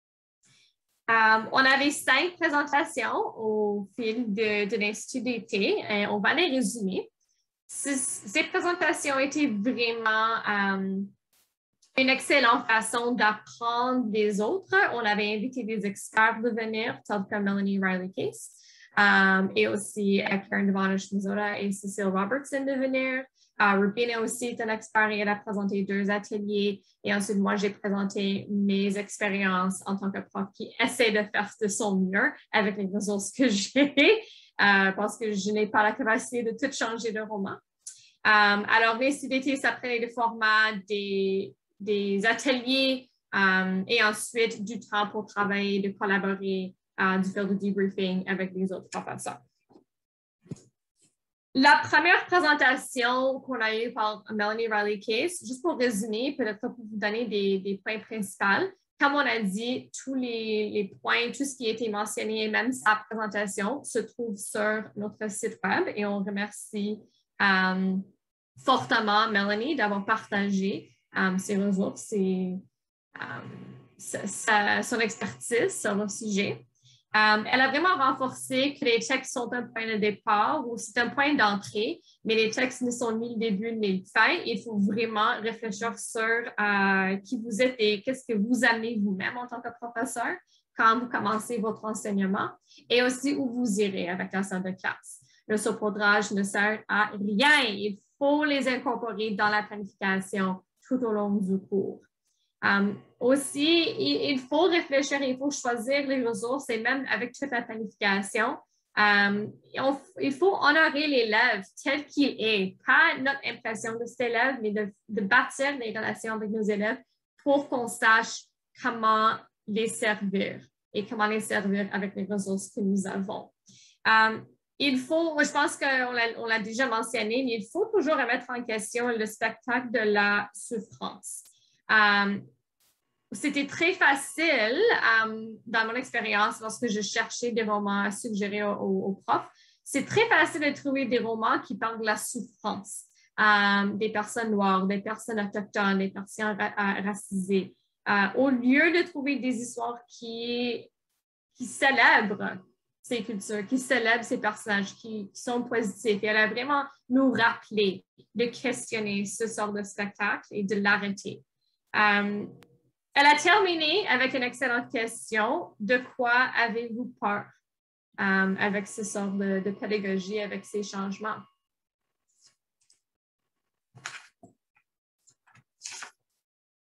Um, on avait cinq présentations au fil de, de l'Institut d'été et on va les résumer. Ces, ces présentations étaient vraiment um, une excellente façon d'apprendre des autres. On avait invité des experts de venir, tels que Melanie Riley Case, um, et aussi uh, Karen Devonish-Mizora et Cecile Robertson de venir. Uh, Rubina aussi est un expert et elle a présenté deux ateliers. Et ensuite, moi, j'ai présenté mes expériences en tant que prof qui essaie de faire de son mieux avec les ressources que j'ai, uh, parce que je n'ai pas la capacité de tout changer de roman. Um, alors, l'Institut d'été, ça prenait le format des des ateliers um, et ensuite du temps pour travailler, de collaborer, uh, de faire du debriefing avec les autres professeurs. La première présentation qu'on a eue par Melanie Riley Case, juste pour résumer, peut-être pour vous donner des, des points principaux, comme on a dit, tous les, les points, tout ce qui a été mentionné, même sa présentation, se trouve sur notre site web et on remercie um, fortement Melanie d'avoir partagé Um, ses ressources et um, sa, sa, son expertise sur le sujet. Um, elle a vraiment renforcé que les textes sont un point de départ ou c'est un point d'entrée, mais les textes ne sont ni le début ni le fin. Il faut vraiment réfléchir sur uh, qui vous êtes et qu'est-ce que vous amenez vous-même en tant que professeur quand vous commencez votre enseignement et aussi où vous irez avec la salle de classe. Le saupoudrage ne sert à rien. Il faut les incorporer dans la planification tout au long du cours. Um, aussi, il, il faut réfléchir, il faut choisir les ressources et même avec toute la planification, um, on, il faut honorer l'élève tel qu'il est, pas notre impression de cet élève, mais de, de bâtir des relations avec nos élèves pour qu'on sache comment les servir et comment les servir avec les ressources que nous avons. Um, Il faut, je pense qu'on l'a déjà mentionné, mais il faut toujours remettre en question le spectacle de la souffrance. Um, C'était très facile, um, dans mon expérience, lorsque je cherchais des romans à suggérer aux, aux profs, c'est très facile de trouver des romans qui parlent de la souffrance um, des personnes noires, des personnes autochtones, des personnes ra racisées, uh, au lieu de trouver des histoires qui, qui célèbrent ces cultures, qui célèbrent ces personnages, qui, qui sont positifs. Et elle a vraiment nous rappelé de questionner ce sort de spectacle et de l'arrêter. Um, elle a terminé avec une excellente question. De quoi avez-vous peur um, avec ce sort de, de pédagogie, avec ces changements?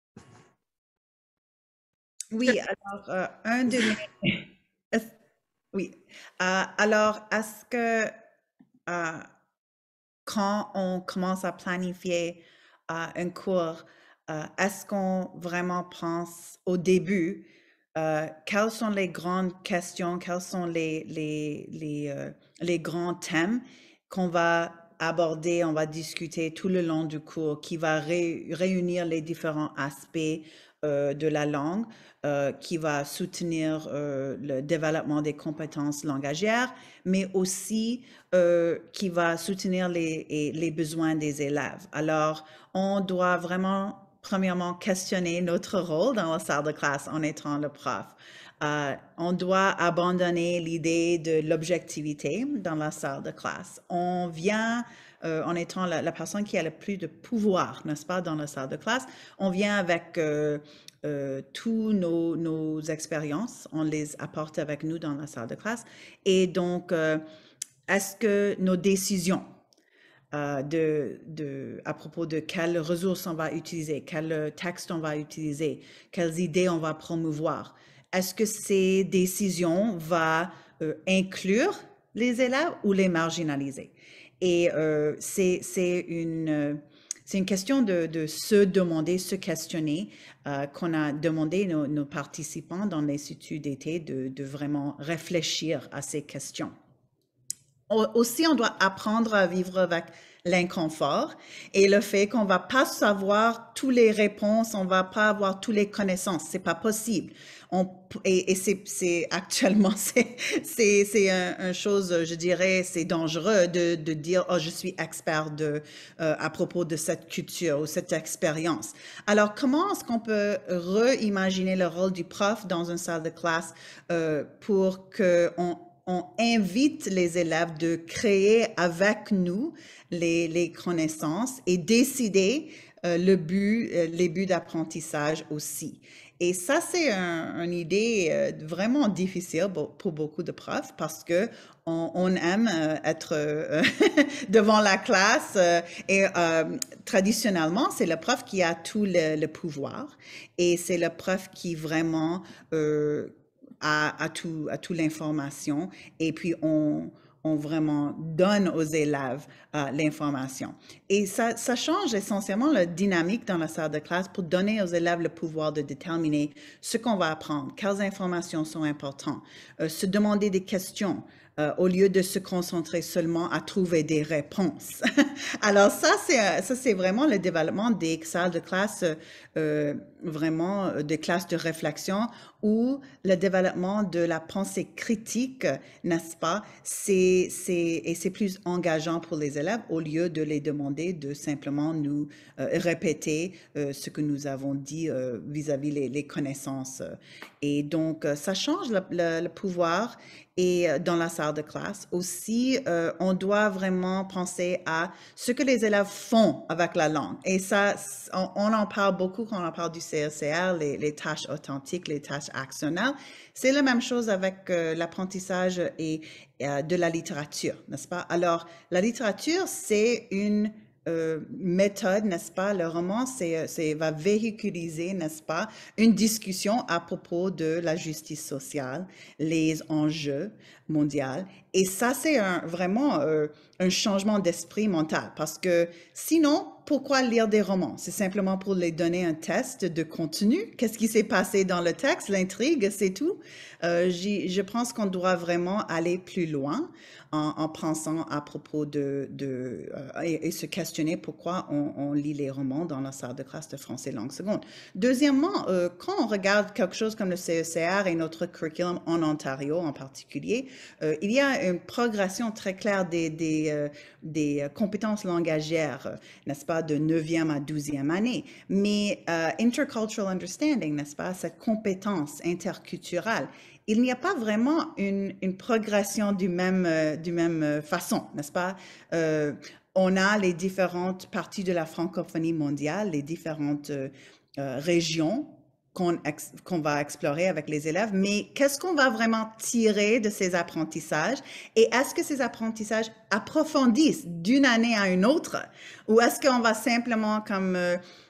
Oui, alors, euh, un de mes... Oui. Euh, alors, est-ce que euh, quand on commence à planifier euh, un cours, euh, est-ce qu'on vraiment pense au début, euh, quelles sont les grandes questions, quels sont les, les, les, euh, les grands thèmes qu'on va aborder, on va discuter tout le long du cours, qui va ré- réunir les différents aspects euh, de la langue, euh, qui va soutenir euh, le développement des compétences langagières, mais aussi euh, qui va soutenir les, les besoins des élèves. Alors, on doit vraiment, premièrement, questionner notre rôle dans la salle de classe en étant le prof. Euh, on doit abandonner l'idée de l'objectivité dans la salle de classe. On vient, euh, en étant la, la, personne qui a le plus de pouvoir, n'est-ce pas, dans la salle de classe, on vient avec euh, euh, tous nos, nos, expériences, on les apporte avec nous dans la salle de classe. Et donc, euh, est-ce que nos décisions euh, de, de, à propos de quelles ressources on va utiliser, quel texte on va utiliser, quelles idées on va promouvoir, est-ce que ces décisions vont euh, inclure les élèves ou les marginaliser? Et euh, c'est une... C'est une question de, de, se demander, se questionner, euh, qu'on a demandé nos, nos participants dans l'Institut d'été de, de vraiment réfléchir à ces questions. Aussi, on doit apprendre à vivre avec l'inconfort et le fait qu'on va pas savoir toutes les réponses, on va pas avoir toutes les connaissances, c'est pas possible. On, et et c'est actuellement, c'est une un chose, je dirais, c'est dangereux de, de dire, oh, je suis expert de, euh, à propos de cette culture ou cette expérience. Alors, comment est-ce qu'on peut réimaginer le rôle du prof dans une salle de classe euh, pour qu'on on invite les élèves de créer avec nous les, les connaissances et décider euh, le but, euh, les buts d'apprentissage aussi. Et ça, c'est un, une idée euh, vraiment difficile pour, pour beaucoup de profs parce que on, on aime euh, être euh, devant la classe euh, et euh, traditionnellement, c'est le prof qui a tout le, le pouvoir et c'est le prof qui vraiment euh, à, à tout, à toute l'information et puis on, on vraiment donne aux élèves euh, l'information. Et ça, ça change essentiellement la dynamique dans la salle de classe pour donner aux élèves le pouvoir de déterminer ce qu'on va apprendre, quelles informations sont importantes, euh, se demander des questions, euh, au lieu de se concentrer seulement à trouver des réponses. Alors ça, c'est ça c'est vraiment le développement des salles de classe, euh, vraiment des classes de réflexion ou le développement de la pensée critique, n'est-ce pas? C'est, c'est, et c'est plus engageant pour les élèves au lieu de les demander de simplement nous euh, répéter euh, ce que nous avons dit euh, vis-à-vis les, les connaissances. Et donc, ça change le, le, le pouvoir et dans la salle de classe. Aussi, euh, on doit vraiment penser à ce que les élèves font avec la langue. Et ça, on, on en parle beaucoup quand on parle du C E C R, les, les tâches authentiques, les tâches actionnelles. C'est la même chose avec euh, l'apprentissage et euh, de la littérature, n'est-ce pas? Alors, la littérature, c'est une Euh, méthode, n'est-ce pas? Le roman, c'est, c'est, va véhiculiser, n'est-ce pas, une discussion à propos de la justice sociale, les enjeux mondiaux. Et ça, c'est un, vraiment euh, un changement d'esprit mental parce que sinon, pourquoi lire des romans? C'est simplement pour les donner un test de contenu. Qu'est-ce qui s'est passé dans le texte? L'intrigue, c'est tout. Euh, je pense qu'on doit vraiment aller plus loin en, en pensant à propos de, de euh, et, et se questionner pourquoi on, on lit les romans dans la salle de classe de français langue seconde. Deuxièmement, euh, quand on regarde quelque chose comme le C E C R et notre curriculum en Ontario en particulier, euh, il y a une progression très claire des, des, euh, des compétences langagières, euh, n'est-ce pas, de neuvième à douzième année. Mais euh, intercultural understanding, n'est-ce pas, cette compétence interculturelle, il n'y a pas vraiment une, une progression du même, euh, du même euh, façon, n'est-ce pas? Euh, on a les différentes parties de la francophonie mondiale, les différentes euh, euh, régions qu'on qu'on va explorer avec les élèves, mais qu'est-ce qu'on va vraiment tirer de ces apprentissages et est-ce que ces apprentissages approfondissent d'une année à une autre ou est-ce qu'on va simplement comme euh,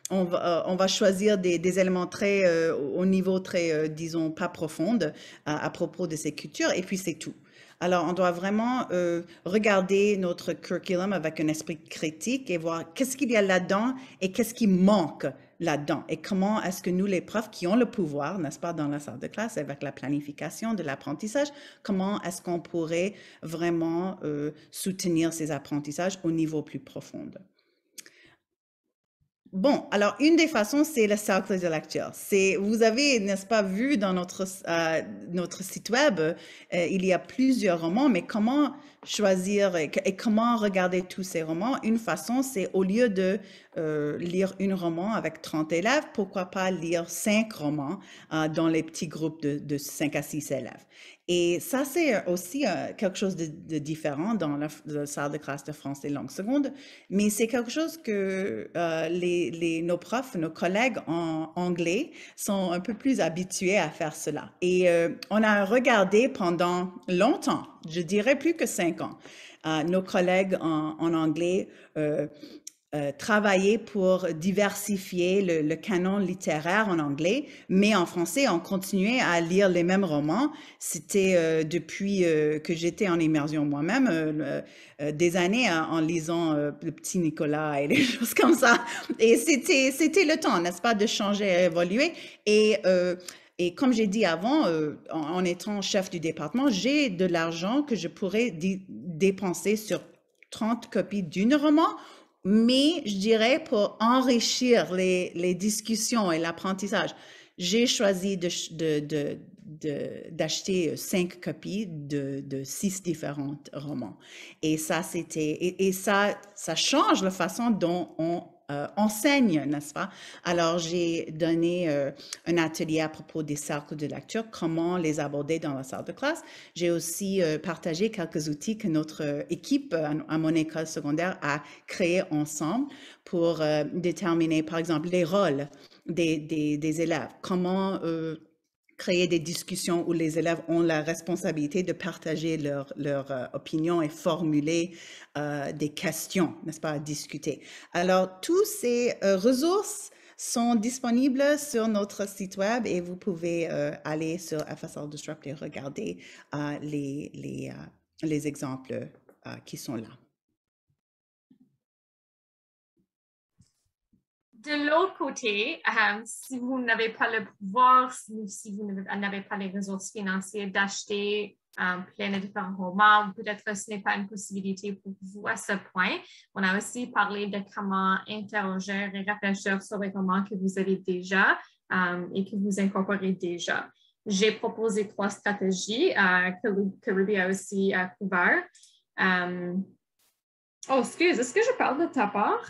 on va, euh, on va choisir des, des éléments très, euh, au niveau très, euh, disons, pas profonde à, à propos de ces cultures, et puis c'est tout. Alors, on doit vraiment euh, regarder notre curriculum avec un esprit critique et voir qu'est-ce qu'il y a là-dedans et qu'est-ce qui manque là-dedans et comment est-ce que nous, les profs qui ont le pouvoir, n'est-ce pas, dans la salle de classe avec la planification de l'apprentissage, comment est-ce qu'on pourrait vraiment euh, soutenir ces apprentissages au niveau plus profond. Bon, alors une des façons, c'est le cercle de lecture. C'est, vous avez, n'est-ce pas, vu dans notre, euh, notre site web, euh, il y a plusieurs romans, mais comment choisir et, et comment regarder tous ces romans? Une façon, c'est au lieu de euh, lire un roman avec trente élèves, pourquoi pas lire cinq romans euh, dans les petits groupes de, de cinq à six élèves. Et ça, c'est aussi euh, quelque chose de, de différent dans la, la salle de classe de français langue seconde, mais c'est quelque chose que euh, les, les, nos profs, nos collègues en anglais sont un peu plus habitués à faire cela. Et euh, on a regardé pendant longtemps, je dirais plus que cinq ans, euh, nos collègues en, en anglais euh, euh, travailler pour diversifier le, le canon littéraire en anglais, mais en français, on continuait à lire les mêmes romans. C'était euh, depuis euh, que j'étais en immersion moi-même, euh, euh, des années hein, en lisant euh, Le Petit Nicolas et des choses comme ça. Et c'était, c'était le temps, n'est-ce pas, de changer et évoluer. Et euh, et comme j'ai dit avant, euh, en, en étant chef du département, j'ai de l'argent que je pourrais dépenser sur trente copies d'un roman, mais je dirais pour enrichir les, les discussions et l'apprentissage, j'ai choisi de, de, de, de, d'acheter cinq copies de, de six différents romans. Et ça, c'était, et, et ça, ça change la façon dont on euh, enseigne, n'est-ce pas? Alors, j'ai donné euh, un atelier à propos des cercles de lecture, comment les aborder dans la salle de classe. J'ai aussi euh, partagé quelques outils que notre euh, équipe à, à mon école secondaire a créés ensemble pour euh, déterminer, par exemple, les rôles des, des, des élèves, comment euh, créer des discussions où les élèves ont la responsabilité de partager leur, leur euh, opinion et formuler euh, des questions, n'est-ce pas, à discuter. Alors, tous ces euh, ressources sont disponibles sur notre site web et vous pouvez euh, aller sur F S L Disrupt et regarder euh, les, les, euh, les exemples euh, qui sont là. De l'autre côté, euh, si vous n'avez pas le pouvoir, si, si vous n'avez pas les ressources financières d'acheter euh, plein de différents romans, peut-être que ce n'est pas une possibilité pour vous à ce point. On a aussi parlé de comment interroger et réfléchir sur les romans que vous avez déjà euh, et que vous incorporez déjà. J'ai proposé trois stratégies euh, que, que Ruby a aussi euh, couvert. Euh... Oh, excuse, est-ce que je parle de ta part?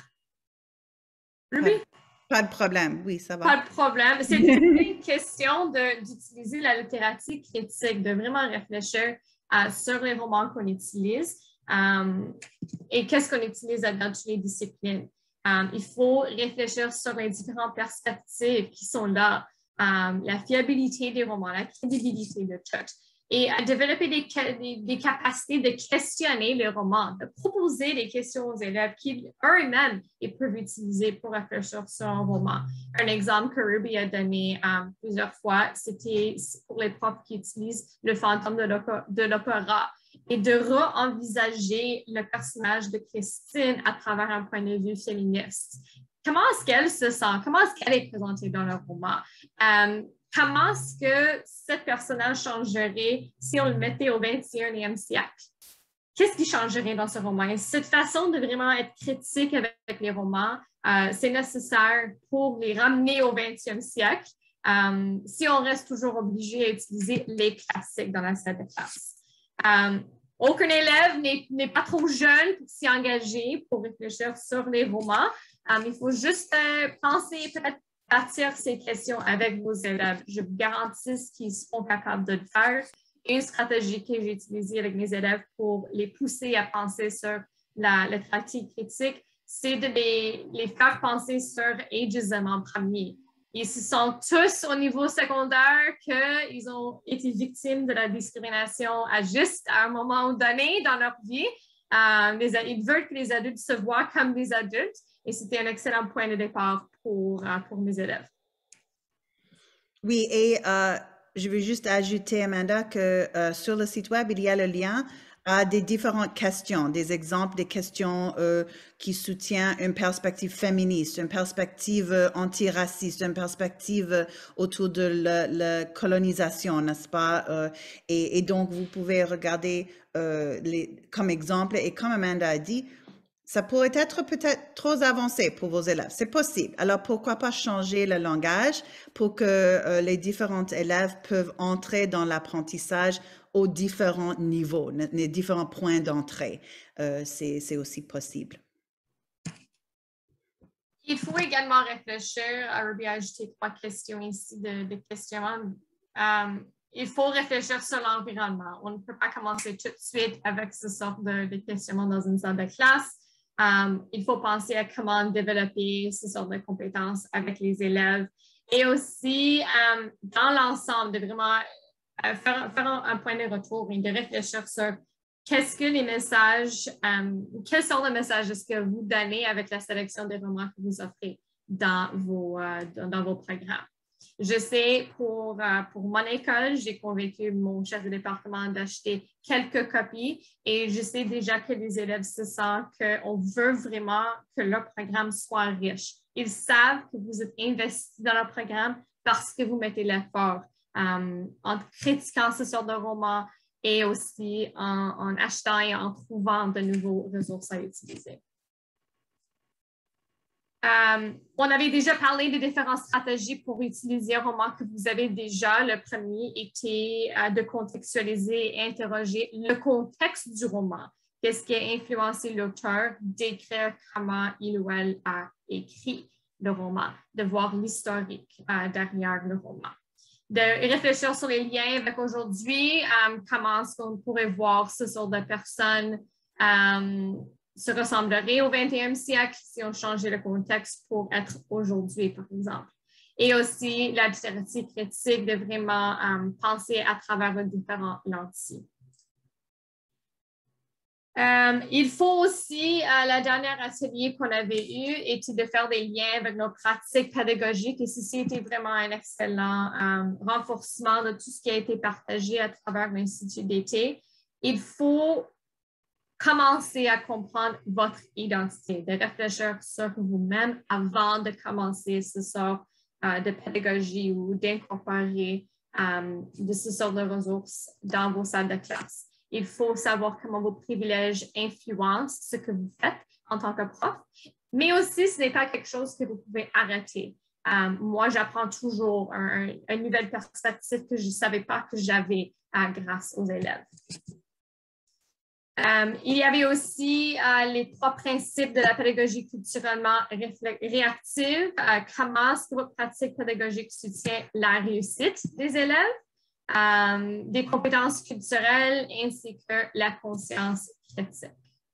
Ruby? Pas de problème, oui, ça va. Pas de problème. C'est une question d'utiliser la littérature critique, de vraiment réfléchir uh, sur les romans qu'on utilise um, et qu'est-ce qu'on utilise dans toutes les disciplines. Um, il faut réfléchir sur les différentes perspectives qui sont là, um, la fiabilité des romans, la crédibilité de tout. Et à développer des, des, des capacités de questionner le roman, de proposer des questions aux élèves qui eux-mêmes peuvent utiliser pour réfléchir sur un roman. Un exemple que Ruby a donné um, plusieurs fois, c'était pour les profs qui utilisent le fantôme de l'opéra et de re-envisager le personnage de Christine à travers un point de vue féministe. Comment est-ce qu'elle se sent? Comment est-ce qu'elle est présentée dans le roman? Um, Comment est-ce que ce personnage changerait si on le mettait au vingt et unième siècle? Qu'est-ce qui changerait dans ce roman? Et cette façon de vraiment être critique avec les romans, euh, c'est nécessaire pour les ramener au vingtième siècle euh, si on reste toujours obligé à utiliser les classiques dans la salle de classe. Euh, aucun élève n'est pas trop jeune pour s'y engager, pour réfléchir sur les romans. Euh, il faut juste euh, penser peut-être bâtir ces questions avec vos élèves. Je vous garantis qu'ils seront capables de le faire. Une stratégie que j'ai utilisée avec mes élèves pour les pousser à penser sur la littérature critique, c'est de les, les faire penser sur ageism en premier. Ils se sont tous au niveau secondaire qu'ils ont été victimes de la discrimination à juste à un moment donné dans leur vie. Euh, les, ils veulent que les adultes se voient comme des adultes. et c'était un excellent point de départ pour, uh, pour mes élèves. Oui, et euh, je veux juste ajouter, Amanda, que euh, sur le site web, il y a le lien à des différentes questions, des exemples des questions euh, qui soutiennent une perspective féministe, une perspective euh, antiraciste, une perspective euh, autour de la, la colonisation, n'est-ce pas? Euh, et, et donc, vous pouvez regarder euh, les, comme exemple, et comme Amanda a dit, ça pourrait être peut-être trop avancé pour vos élèves. C'est possible. Alors, pourquoi pas changer le langage pour que euh, les différents élèves peuvent entrer dans l'apprentissage aux différents niveaux, les différents points d'entrée. Euh, c'est, c'est aussi possible. Il faut également réfléchir, Ruby a ajouté trois questions ici de, de questionnement. Um, il faut réfléchir sur l'environnement. On ne peut pas commencer tout de suite avec ce sort de, de questionnement dans une salle de classe. Um, il faut penser à comment développer ce sort de compétences avec les élèves et aussi um, dans l'ensemble de vraiment uh, faire, faire un, un point de retour et de réfléchir sur qu'est-ce que les messages, um, quels sont les messages est-ce que vous donnez avec la sélection des romans que vous offrez dans vos, uh, dans, dans vos programmes. Je sais, pour, uh, pour mon école, j'ai convaincu mon chef de département d'acheter quelques copies et je sais déjà que les élèves se sentent qu'on veut vraiment que leur programme soit riche. Ils savent que vous êtes investis dans leur programme parce que vous mettez l'effort um, en critiquant ce genre de romans et aussi en, en achetant et en trouvant de nouveaux ressources à utiliser. Um, on avait déjà parlé des différentes stratégies pour utiliser un roman que vous avez déjà. Le premier était uh, de contextualiser et interroger le contexte du roman. Qu'est-ce qui a influencé l'auteur d'écrire comment il ou elle a écrit le roman, de voir l'historique uh, derrière le roman. De réfléchir sur les liens avec aujourd'hui, um, comment est-ce qu'on pourrait voir ce genre de personnes um, se ressembleraient au vingt-et-unième siècle si on changeait le contexte pour être aujourd'hui, par exemple. Et aussi la littérature critique, de vraiment um, penser à travers les différents lentilles. Um, il faut aussi, euh, la dernière atelier qu'on avait eu était de faire des liens avec nos pratiques pédagogiques et ceci était vraiment un excellent um, renforcement de tout ce qui a été partagé à travers l'Institut d'été. Il faut commencer à comprendre votre identité, de réfléchir sur vous-même avant de commencer ce sort uh, de pédagogie ou d'incorporer um, de ce sort de ressources dans vos salles de classe. Il faut savoir comment vos privilèges influencent ce que vous faites en tant que prof, mais aussi ce n'est pas quelque chose que vous pouvez arrêter. Um, moi, j'apprends toujours un, un, une nouvelle perspective que je ne savais pas que j'avais uh, grâce aux élèves. Um, il y avait aussi uh, les trois principes de la pédagogie culturellement réactive. Uh, comment est-ce que votre pratique pédagogique soutient la réussite des élèves? Um, des compétences culturelles ainsi que la conscience critique.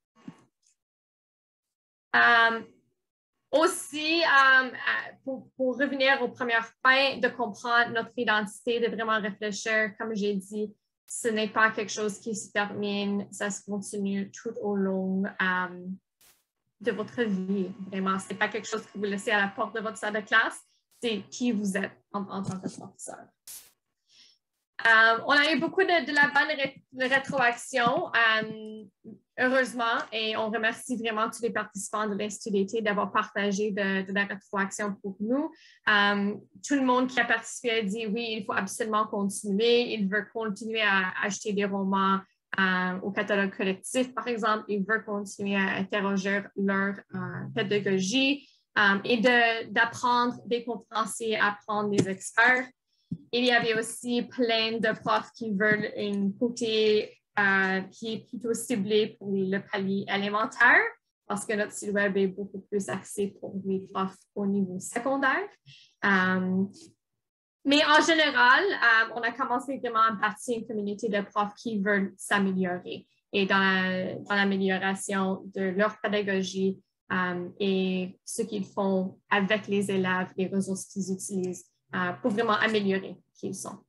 Um, aussi, um, pour, pour revenir au premier point, de comprendre notre identité, de vraiment réfléchir, comme j'ai dit, ce n'est pas quelque chose qui se termine, ça se continue tout au long um, de votre vie. Vraiment, ce n'est pas quelque chose que vous laissez à la porte de votre salle de classe, c'est qui vous êtes en, en tant que professeur. Um, on a eu beaucoup de, de la bonne ré, de rétroaction, um, heureusement, et on remercie vraiment tous les participants de l'Institut d'été d'avoir partagé de, de la rétroaction pour nous. Um, tout le monde qui a participé a dit oui, il faut absolument continuer, il veut continuer à acheter des romans uh, au catalogue collectif, par exemple, il veut continuer à interroger leur uh, pédagogie um, et d'apprendre des conférenciers, apprendre des experts. Il y avait aussi plein de profs qui veulent un côté euh, qui est plutôt ciblé pour le palier élémentaire parce que notre site web est beaucoup plus axé pour les profs au niveau secondaire. Um, mais en général, um, on a commencé vraiment à bâtir une communauté de profs qui veulent s'améliorer et dans l'amélioration de leur pédagogie um, et ce qu'ils font avec les élèves, les ressources qu'ils utilisent. Uh, pour vraiment améliorer qui ils sont.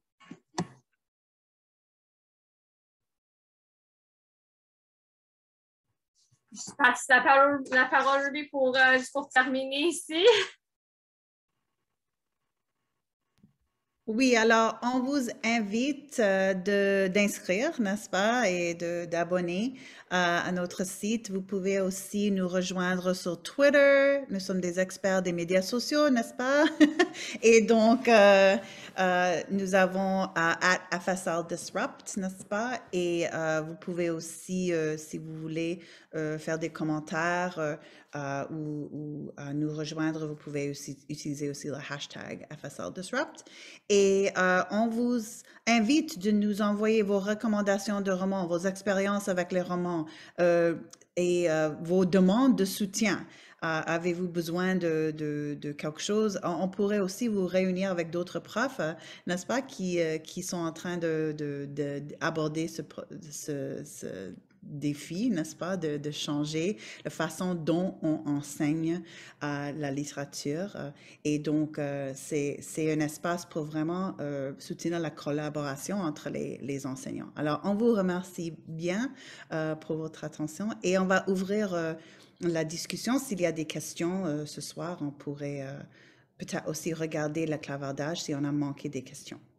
je passe la parole, la parole lui pour, euh, juste pour terminer ici. Oui, alors on vous invite euh, de, d'inscrire, n'est-ce pas, et de, d'abonner euh, à notre site. Vous pouvez aussi nous rejoindre sur Twitter. Nous sommes des experts des médias sociaux, n'est-ce pas? Et donc, euh, euh, nous avons à at F S L Disrupt, n'est-ce pas? Et euh, vous pouvez aussi, euh, si vous voulez, euh, faire des commentaires euh, euh, ou, ou euh, nous rejoindre, vous pouvez aussi utiliser aussi le hashtag F S L Disrupt. Et euh, on vous invite de nous envoyer vos recommandations de romans, vos expériences avec les romans euh, et euh, vos demandes de soutien. Euh, avez-vous besoin de, de, de, quelque chose? On, on, pourrait aussi vous réunir avec d'autres profs, euh, n'est-ce pas, qui, euh, qui sont en train de, de, de, d'aborder ce, ce, ce défi, n'est-ce pas, de, de changer la façon dont on enseigne euh, la littérature. Euh, et donc, euh, c'est, c'est un espace pour vraiment euh, soutenir la collaboration entre les, les enseignants. Alors, on vous remercie bien euh, pour votre attention et on va ouvrir euh, la discussion. S'il y a des questions euh, ce soir, on pourrait euh, peut-être aussi regarder le clavardage si on a manqué des questions.